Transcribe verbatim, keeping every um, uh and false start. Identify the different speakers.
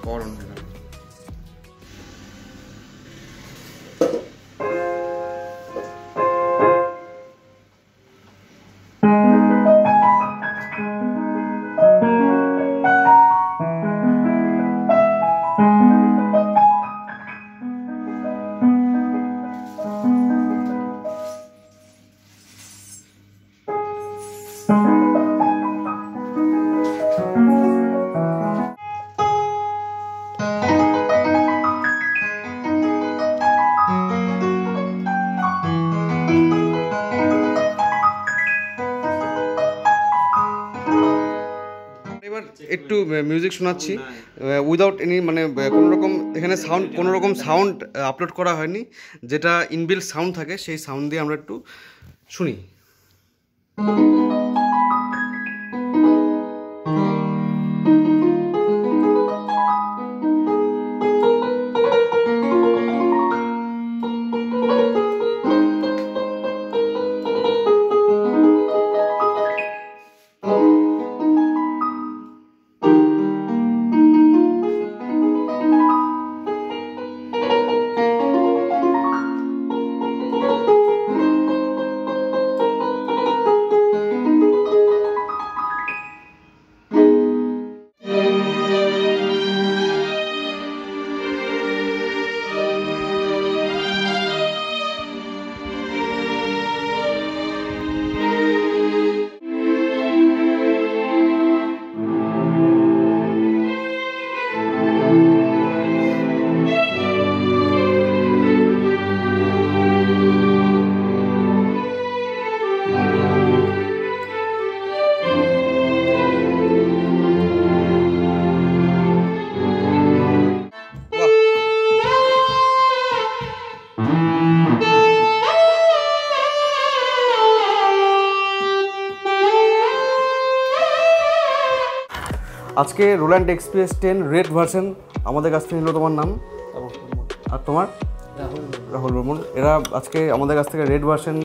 Speaker 1: Power on হয়ে গেল। একটু মিউজিক শোনাচ্ছি উইদাউট এনি মানে কোনো রকম এখানে সাউন্ড কোনো রকম সাউন্ড আপলোড করা হয়নি, যেটা ইনবিল্ট সাউন্ড থাকে সেই সাউন্ড দিয়ে আমরা একটু শুনি। আজকে Roland XPS ten red version আমাদের কাছ থেকে নিল। তোমার নাম? আর তোমার? রাহুল রাহুল বর্মন। এরা আজকে আমাদের কাছ থেকে রেড ভার্সন